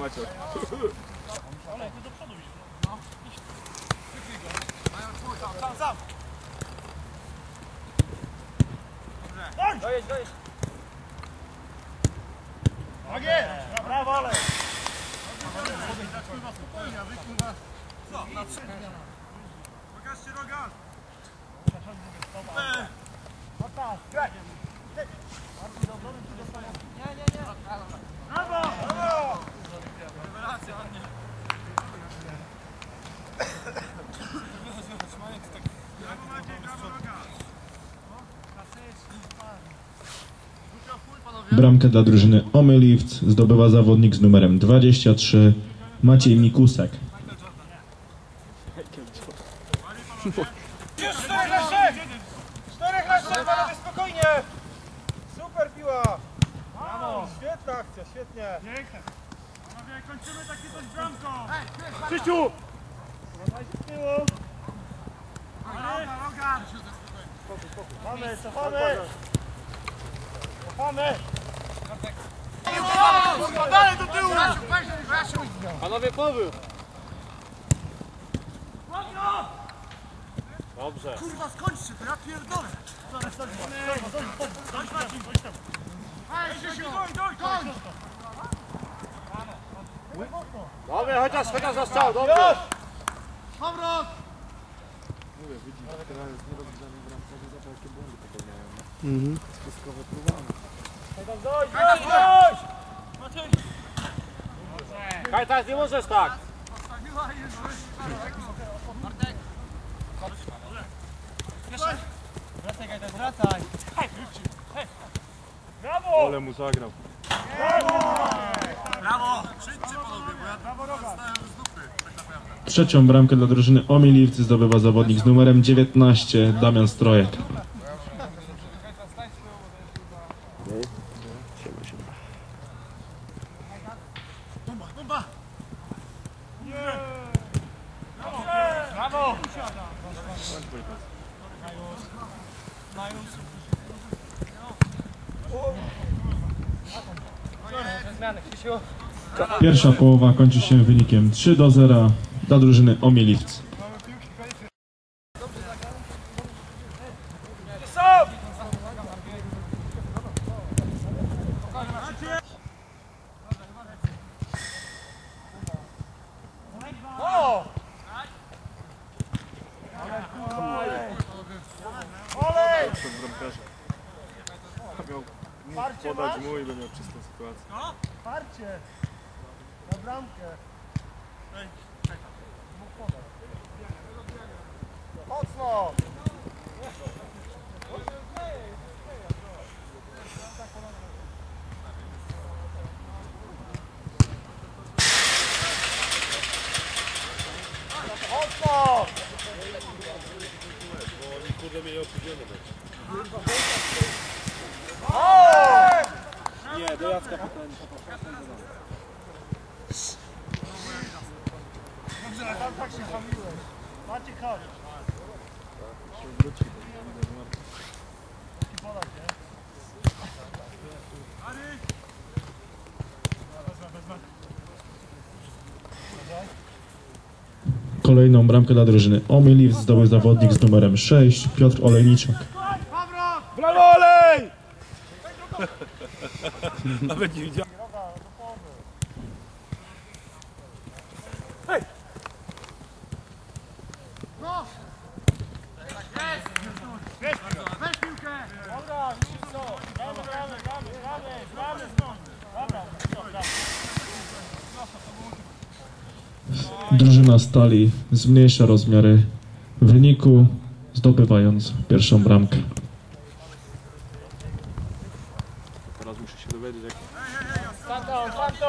Macie. Ale ty do przodu idziesz. No. Sam. Dobrze. Dojedź. Tak jest. Brawo, ale. Spokojnie, a wy kurwa. Co? Na trzy. Pokażcie roga. No tak. Nie. Brawo! Rewelacja, ładnie. Bramkę dla drużyny Omyliwc zdobywa zawodnik z numerem 23 Maciej Mikusek. Czterech na trzech, panowie, spokojnie! Super piła! Brawo! Świetna akcja, świetnie! Pięknie! Panowie, kończymy takie coś bramką! Krzysiu! Dawaj się z tyłu! Cofamy! Dalej do tyłu! Panowie, powrót! Dobrze. Kurwa, skończcie to, ja pierdolę! Chodź Marcin, chodź tam! Koń! Dobra, chociaż za strzał, dobrze! Powrót! Mówię, widzisz, teraz jest nierozgrzany bramkarze, zaczął jakie błędy popełniają. Spiskowe próbami. Dojdź! Kajtas, nie możesz tak! Wracaj! Brawo! Ale mu zagrał. Brawo! Szybciej panowie, bo ja stałem z dupy, tak naprawdę. Trzecią bramkę dla drużyny Omyliwc zdobywa zawodnik z numerem 19 Damian Strojek. Bomba! Brawo! Pierwsza połowa kończy się wynikiem 3-0 dla drużyny Omyliwc. Podać mu i będzie czystą sytuację. Parcie! Na bramkę! Mocno! Mocno! Kurde, mieli opóźnione być. Nie, do Jacka potem. Dobrze, tam tak się hamiłeś. Maciek, chodź. Taki podać, nie? Kolejną bramkę dla drużyny Omyliwc zdobył zawodnik z numerem 6 Piotr Olejniczak. Brawo, Olej! Nawet nie widziałem. Hej! No! Weź piłkę! Dobra, widzisz co? Gramy stąd! Dobra, Drużyna Stali zmniejsza rozmiary wyniku, zdobywając pierwszą bramkę. Teraz muszę się dowiedzieć, jak... Santon!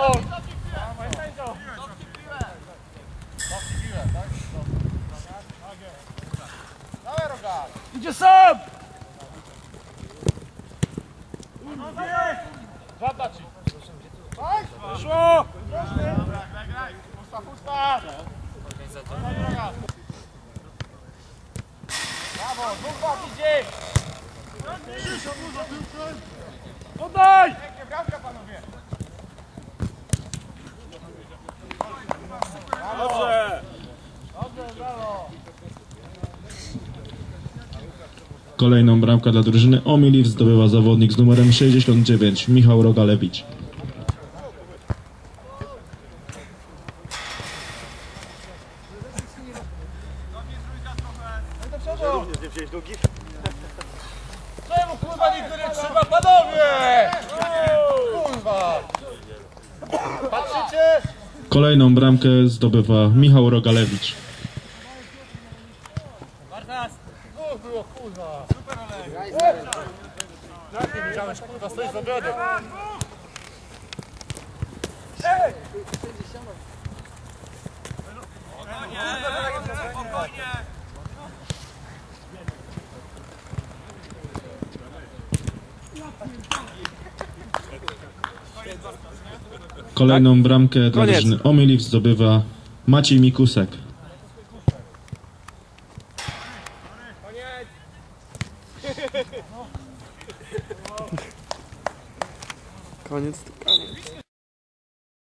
Dawaj, Rogal! Idzie sam! Żadna ci! Szło! Pusta! Brawo, dwóch was idzie! Oddaj! Pięknie, bramka, panowie! Kolejną bramkę dla drużyny Omeliv zdobywa zawodnik z numerem 69, Michał Rogalewicz. Również nie wziąłeś długich? Czemu kurwa nikt nie trzyma, panowie? Kurwa! Patrzycie? Kolejną bramkę zdobywa Michał Rogalewicz. Było kurwa! Super Olej! Nie widziałeś kurwa, stoisz w ogrodzie! Kolejną bramkę dla drużyny Omeliv zdobywa Maciej Mikusek. Koniec to koniec.